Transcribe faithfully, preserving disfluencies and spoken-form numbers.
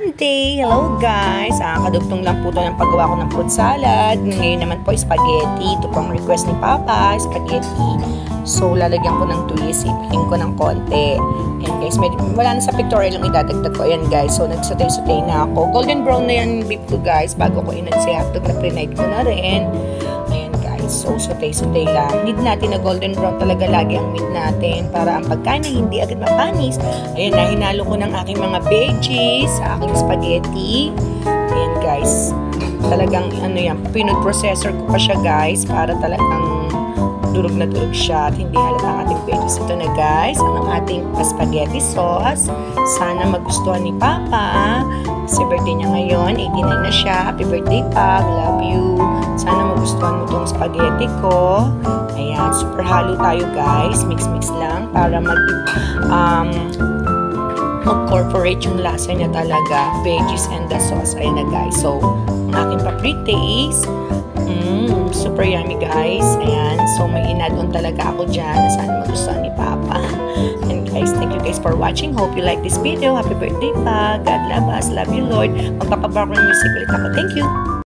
Monday! Hello guys! Ah, kadugtong lang po ito ng paggawa ko ng fruit salad. Ngayon naman po spaghetti. Ito pong request ni Papa, spaghetti. So, lalagyan ko ng twist. Ipihin ko ng konti. Ayan guys, may, wala na sa pictorial yung idadagdag ko. Ayan guys, so nagsutay-sutay na ako. Golden brown na yan beef ko guys. Bago ko inag-hotdog na pre-night ko na rin. Ayan guys, so sutay-sutay lang. Need natin na golden brown talaga lagi ang meat natin para ang pagkain ay hindi agad mapanis. Ayan na, hinalo ko ng aking mga veggies sa aking spaghetti. Ayan guys, talagang ano yan, pinod processor ko pa siya guys para talagang durog na durog siya at hindi halata ang ating veggies. Ito na guys, ang ating spaghetti sauce. Sana magustuhan ni Papa. Kasi birthday niya ngayon, eighty-nine na siya. Happy birthday, Pap. Love you. Sana magustuhan mo itong spaghetti ko. Ayan, super halo tayo guys. Mix-mix lang para mag um, mag-corporate yung lasa niya talaga. Veggies and the sauce. Ayan na guys. So, ang ating pa-pre-taste. Mmm, super yummy guys. Ayan. So, may inadon talaga ako dyan na sana magustuhan ni Papa. And guys, thank you guys for watching. Hope you like this video. Happy birthday pa. God love us. Love you, Lord. Magpapabackground music ulit ako. Thank you.